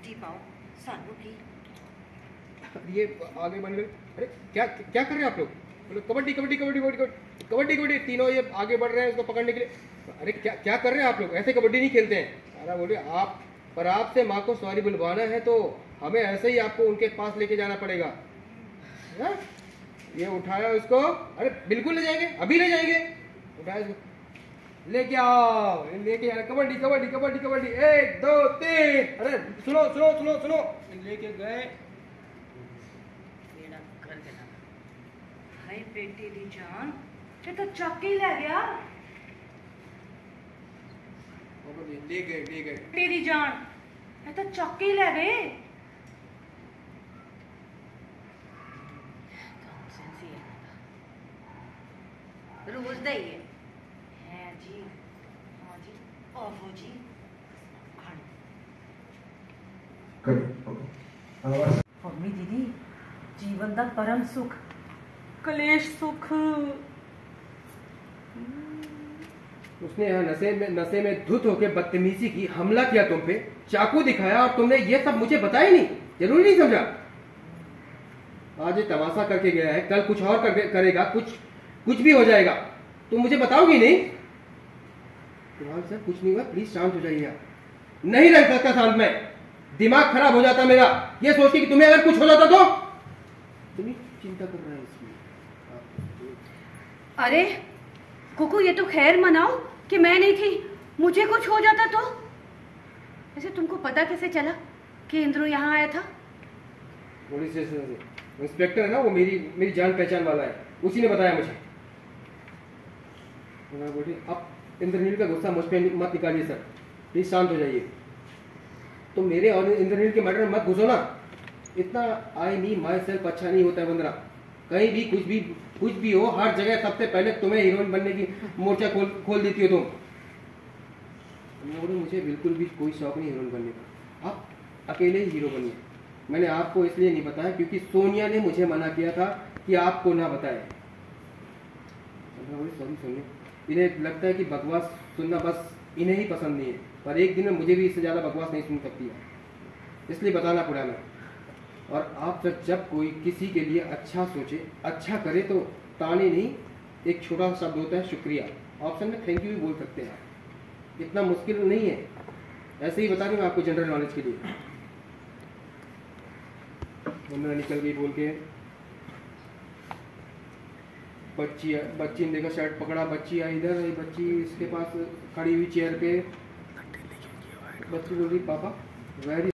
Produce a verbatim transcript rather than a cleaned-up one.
कबड्डी पाओ सानू की। ये आगे बढ़ गए। अरे क्या क्या कर रहे हैं आप लोग? बोले कबड्डी कबड्डी कबड्डी कबड्डी कबड्डी कबड्डी, तीनों ये आगे बढ़ रहे हैं इसको पकड़ने के लिए। अरे क्या क्या कर रहे हैं आप लोग? ऐसे कबड्डी नहीं खेलते हैं। अरे बोले आप पर आपसे माँ को सॉरी बुलवाना है तो हमें ऐसे ही आपको उनके पास लेके जाना पड़ेगा। है? ये उठाया उसको। अरे बिल्कुल ले जाएंगे, अभी ले जाएंगे। उठाया इसको, लेके आओ, लेके आओ। कबड्डी कबड्डी कबड्डी कबड्डी, एक दो तीन। अरे सुनो सुनो सुनो सुनो, लेके गए। हाय बेटी दी जान, ये तो चक्की ले गया। ले गए ले गए बेटी दी जान, ये तो चक्की ले गए। रोज दा ही है जी। हाँ जी, ओहो जी। मम्मी दीदी, जीवन दा परम सुख कलेश सुख। उसने यहाँ नशे में नशे में धुत होकर बदतमीजी की, हमला किया तुम पे, चाकू दिखाया और तुमने ये सब मुझे बताया नहीं, जरूरी नहीं समझा। आज ये तमाशा करके गया है, कल कुछ और कर, करेगा, कुछ कुछ भी हो जाएगा। तुम मुझे बताओगी नहीं? तुम्हारे साथ कुछ नहीं हुआ, प्लीज शांत हो जाइए। नहीं रह सकता शांत में, दिमाग खराब हो जाता मेरा ये सोच के कि तुम्हें अगर कुछ हो जाता तो। तुम्हें चिंता कर रहा है इसमें। अरे कुकू, ये तो खैर मनाओ कि मैं नहीं थी, मुझे कुछ हो जाता तो। वैसे तुमको पता कैसे चला कि इंद्रू यहाँ आया था? पुलिस स्टेशन से इंस्पेक्टर है ना, वो मेरी मेरी जान पहचान वाला है, उसी ने बताया मुझे। बोली अब इंद्रनील का गुस्सा मुझ पर मत निकालिए सर, प्लीज शांत हो जाइए। तो मेरे और इंद्रनील के मैटर में मत घुसो ना। इतना आई मी माई सेल्फ अच्छा नहीं होता है बंदरा। कहीं भी कुछ भी कुछ भी हो, हर जगह सबसे पहले तुम्हें हीरोइन बनने की मोर्चा खोल खोल देती हो तुम। मुझे बिल्कुल भी कोई शौक नहीं हीरोइन बनने का, आप अकेले ही हीरो बनिए। मैंने आपको इसलिए नहीं बताया क्योंकि सोनिया ने मुझे मना किया था कि आपको ना बताए। सॉरी सोनिया, इन्हें लगता है कि बकवास सुनना बस इन्हें ही पसंद नहीं है, पर एक दिन में मुझे भी इससे ज़्यादा बकवास नहीं सुन सकती है, इसलिए बताना पड़ा मैं। और आप जब जब कोई किसी के लिए अच्छा सोचे, अच्छा करे तो ताने नहीं, एक छोटा सा शब्द होता है शुक्रिया, ऑप्शन में थैंक यू भी बोल सकते हैं आप। इतना मुश्किल नहीं है, ऐसे ही बता रही हूँ आपको जनरल नॉलेज के लिए। वंदना निकल गई बोल के। बच्ची बच्ची ने देखा, शर्ट पकड़ा, बच्ची आई इधर, बच्ची इसके पास खड़ी हुई चेयर पे। बच्ची बोल रही पापा वेरी